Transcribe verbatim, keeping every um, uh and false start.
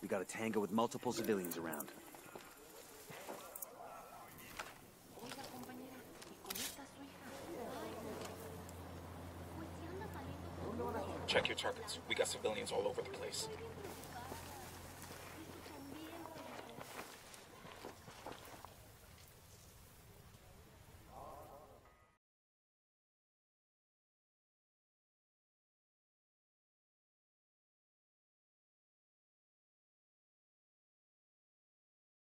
We got a tango with multiple civilians around. Check your targets. We got civilians all over the place.